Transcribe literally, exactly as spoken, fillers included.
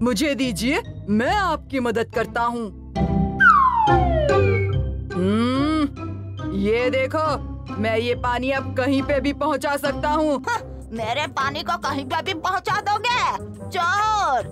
मुझे दीजिए, मैं आपकी मदद करता हूँ। हम्म, ये देखो, मैं ये पानी अब कहीं पे भी पहुँचा सकता हूँ। मेरे पानी को कहीं पे भी पहुँचा दोगे, चोर?